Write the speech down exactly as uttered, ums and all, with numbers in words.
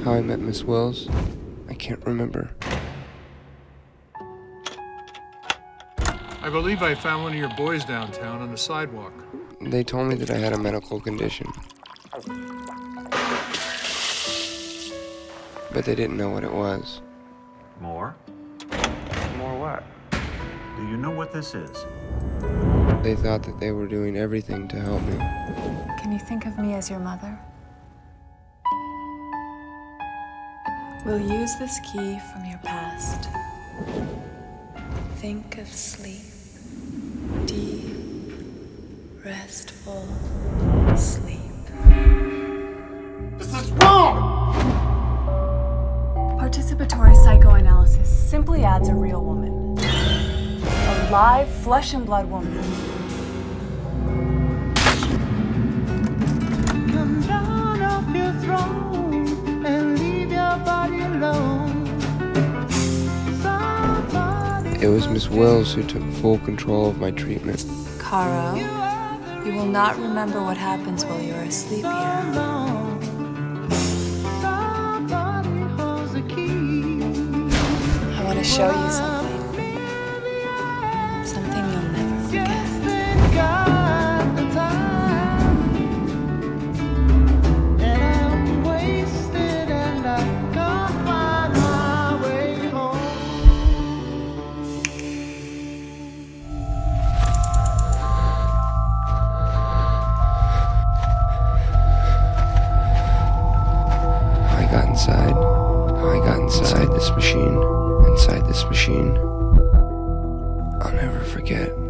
How I met Miss Wills? I can't remember. I believe I found one of your boys downtown on the sidewalk. They told me that I had a medical condition. But they didn't know what it was. More? More what? Do you know what this is? They thought that they were doing everything to help me. Can you think of me as your mother? We'll use this key from your past. Think of sleep. Deep, restful sleep. This is wrong! Participatory psychoanalysis simply adds a real woman. A live, flesh and blood woman. Come down off your throne and leave your body alone. It was Miss Wills who took full control of my treatment. Caro, you will not remember what happens while you're asleep here. I want to show you something. Something you'll never forget. Inside, how I got inside this machine, inside this machine, I'll never forget.